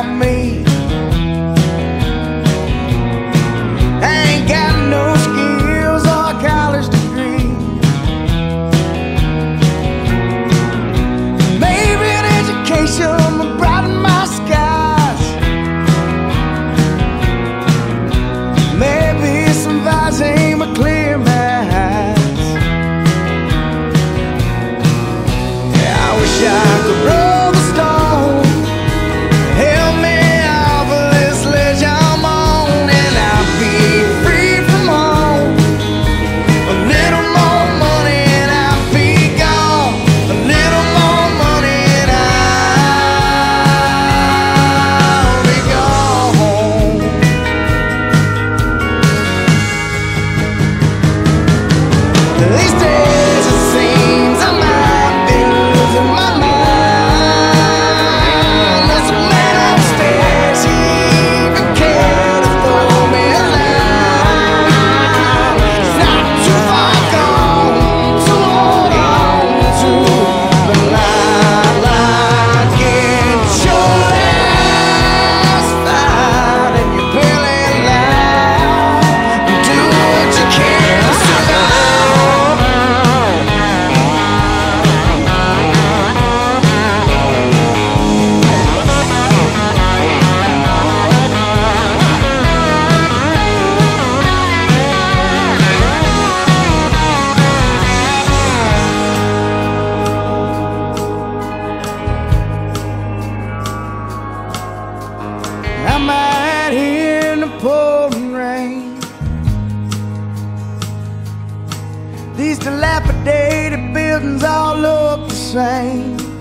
about me. I ain't got no skills or a college degree. Maybe an education will brighten my skies. Maybe some Visine will clear my eyes. Yeah, I wish I could roll the stone, help me off of this ledge I'm on, and I'll be free from home. A little more money and I'll be gone. A little more money and I'll be gone. These days it seems I might be losing my mind. There's a man upstairs, he even cared to throw me a line. He's not too far gone to hold on to the line. Get your ass fired and your belly loud, and do what you can to survive. I'm out here in the pouring rain. These dilapidated buildings all look the same.